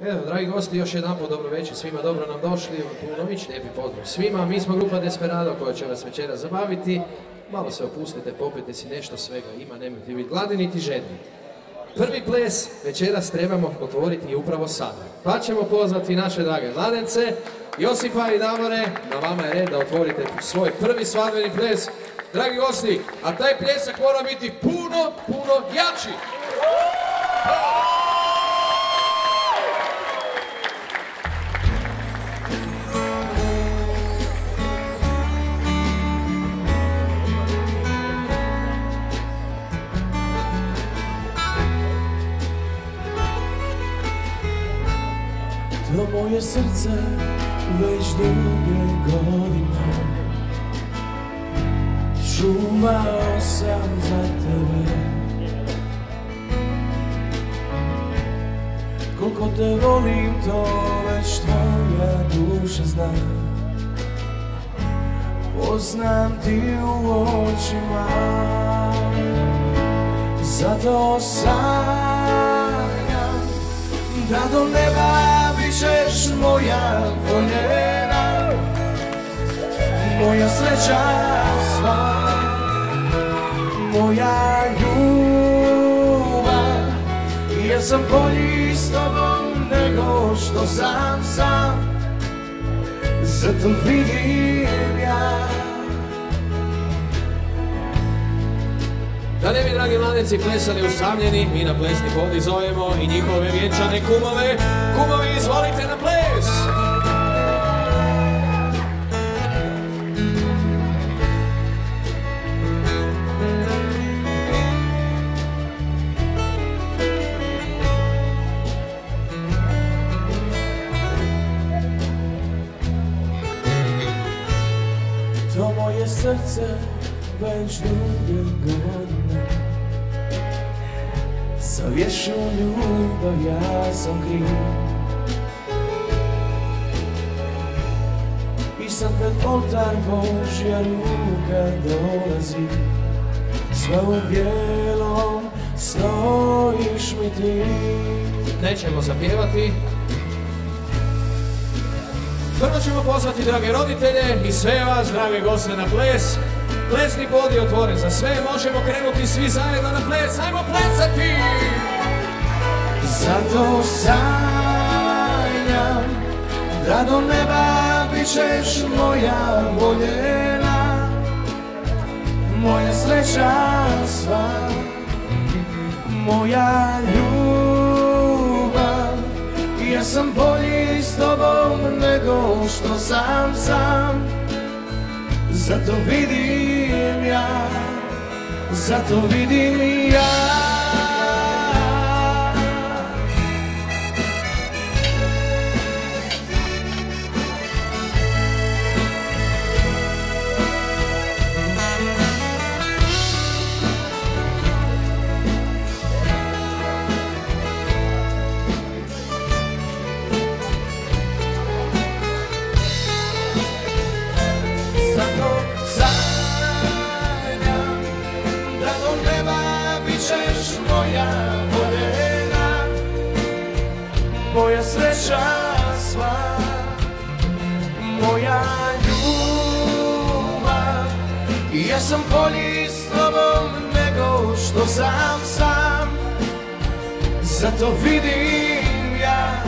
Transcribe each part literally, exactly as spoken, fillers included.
Evo, dragi gosti, još jedan po dobro večer, svima dobro nam došli, Punović, lijepi pozdrav svima. Mi smo grupa Desperado koja će vas večera zabaviti. Malo se opustite, popijte si nešto, svega ima, nemojte biti gladni niti žedni. Prvi ples večeras trebamo otvoriti upravo sada. Pa ćemo pozvati naše drage mladence, Josipa i Davore, na vama je red da otvorite svoj prvi svadbeni ples. Dragi gosti, a taj pljesak mora biti puno, puno jači. To moje srce već duge godine čuvao sam za tebe. Koliko te volim, to već tvoja duša zna. Poznam ti u očima, zato sanjam da do neba bićeš moja voljena, moja sreća sva, moja ljubav. Jer sam bolji s tobom nego što sam sam, zato vidim ja. Da ne bi, dragi mladeci, plesali usamljeni, mi na plesni podi zovemo i njihove vjenčane kumove. Kumovi, izvolite na ples! To moje srce već duge godine za vječnu ljubav ja sam kriv. I sad pred oltar Božja ruka dolazi, sve u bijelom stojiš mi ti. Nećemo zapjevati. Prvo ćemo pozvati drage roditelje i sve vas, drage goste, na ples. Plesni pod je otvoren za sve, možemo krenuti svi zajedno na ples, ajmo plesati! Zato sanjam da do neba bićeš moja voljena, moja sreća sva, moja ljubav. Ja sam bolji s tobom nego što sam sam, zato vidim ja, zato vidim ja. Moja sreća sva, moja ljubav. Ja sam bolji s tobom nego što sam sam, zato vidim ja,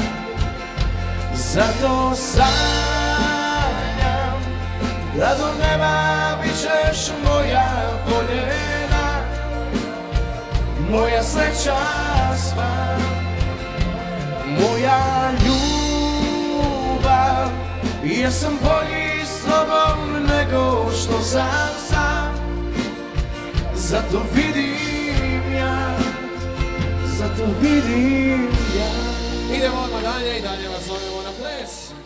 zato sanjam da do neba bićeš moja voljena, moja sreća sva, moja ljubav. Ja sam bolji s tobom nego što sam sam, zato vidim ja, zato vidim ja. Idemo odmah dalje i dalje vas zovemo na ples.